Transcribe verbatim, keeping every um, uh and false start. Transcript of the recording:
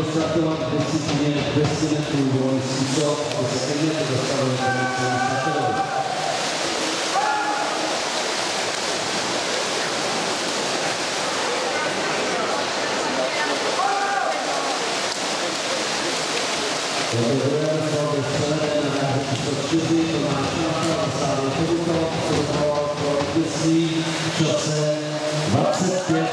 startovat v disciplíně dvě stě metrů volný způsob, aby se stejně dostavili do startovi. Jako druhé místo byl střelené na náhodě číslo čtyři, Tomáš Mácha, zasáhl Tomuto, absolvoval pro vítězství v čase dvacet pět